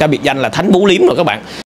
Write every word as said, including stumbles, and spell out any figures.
ta biệt danh là thánh bú liếm rồi các bạn.